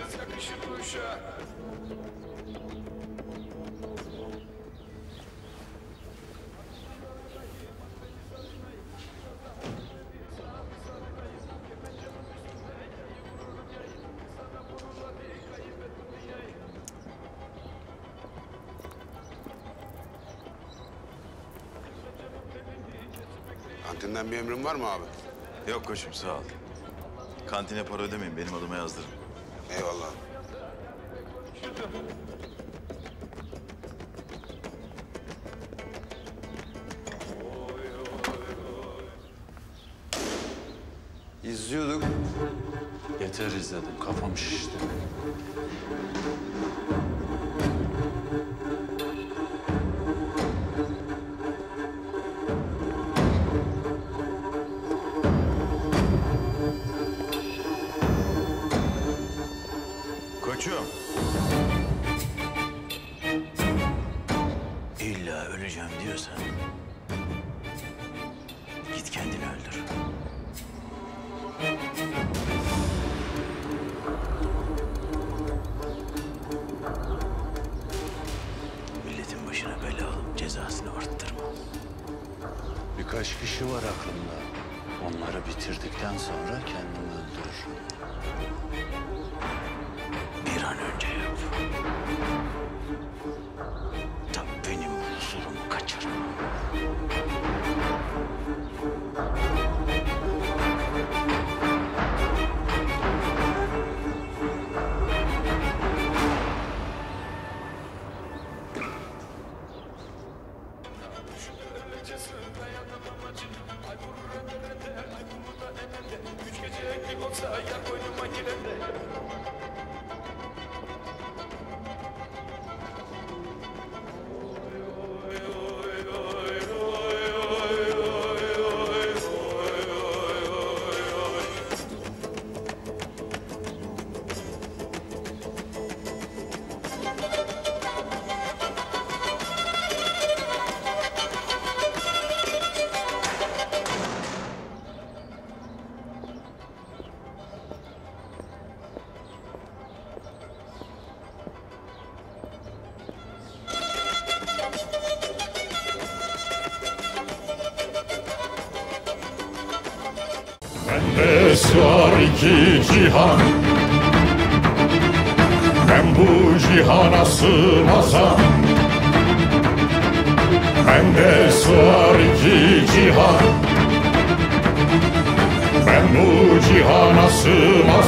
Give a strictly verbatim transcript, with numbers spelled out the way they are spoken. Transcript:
Kantinden bir emrin var mı abi? Yok koçum, sağ ol. Kantine para ödemeyin, benim adıma yazdırın. Eyvallah. İzliyorduk. Yeter izledim, kafam şişti. Koçum. İlla öleceğim diyorsan git kendini öldür. Milletin başına bela alıp cezasını arttırma. Birkaç kişi var aklımda. Onları bitirdikten sonra kendimi öldürürüm. Bir an önce yap. Tabii benim huzurumu kaçırma. Bende sığar iki cihan, ben bu cihana sığmazam. Bende sığar iki cihan, ben bu cihana sığmazam.